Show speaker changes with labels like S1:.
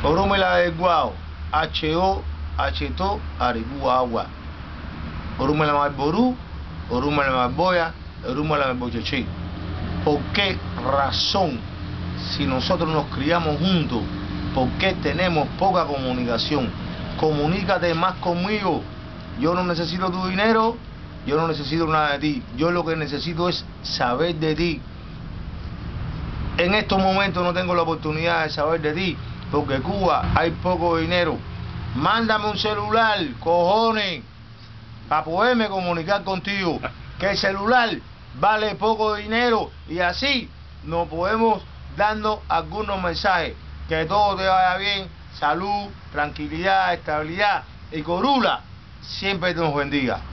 S1: Orumela de Guao, H.O., H.To., Arigua Agua. Orumela Malború, Orumela Malboya, Orumela Malbocheche. ¿Por qué razón, si nosotros nos criamos juntos, por qué tenemos poca comunicación? Comunícate más conmigo. Yo no necesito tu dinero, yo no necesito nada de ti. Yo lo que necesito es saber de ti. En estos momentos no tengo la oportunidad de saber de ti, porque en Cuba hay poco dinero. Mándame un celular, cojones, para poderme comunicar contigo. Que el celular vale poco dinero y así nos podemos darnos algunos mensajes. Que todo te vaya bien, salud, tranquilidad, estabilidad y Corula siempre nos bendiga.